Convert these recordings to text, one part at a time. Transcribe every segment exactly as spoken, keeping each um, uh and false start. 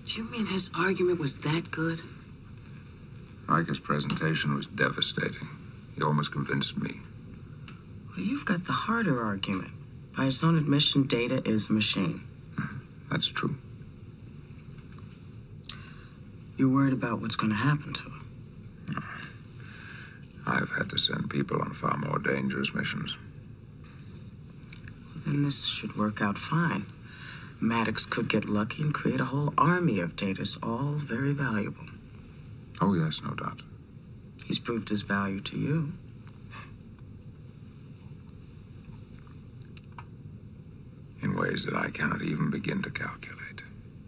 Do you mean his argument was that good? Riker's presentation was devastating. He almost convinced me. Well, you've got the harder argument. By his own admission, Data is a machine. That's true. You're worried about what's going to happen to him. I've had to send people on far more dangerous missions. Well, then this should work out fine. Maddox could get lucky and create a whole army of Datas, all very valuable. Oh, yes, no doubt. He's proved his value to you. In ways that I cannot even begin to calculate.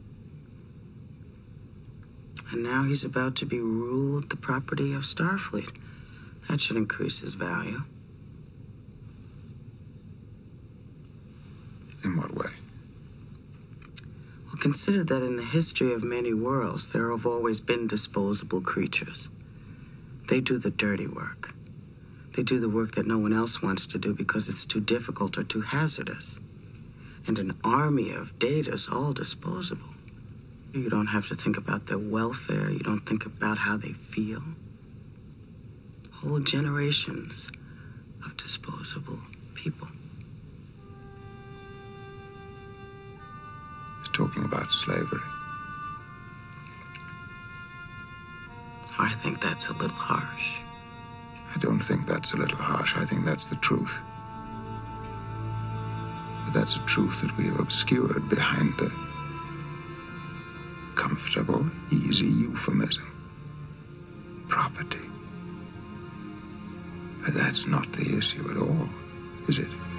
And now he's about to be ruled the property of Starfleet. That should increase his value. In what way? Well, consider that in the history of many worlds, there have always been disposable creatures. They do the dirty work. They do the work that no one else wants to do because it's too difficult or too hazardous. And an army of Datas, all disposable. You don't have to think about their welfare. You don't think about how they feel. Whole generations of disposable people. He's talking about slavery. I think that's a little harsh. I don't think that's a little harsh. I think that's the truth. But that's a truth that we have obscured behind a comfortable, easy euphemism. Property. But that's not the issue at all, is it?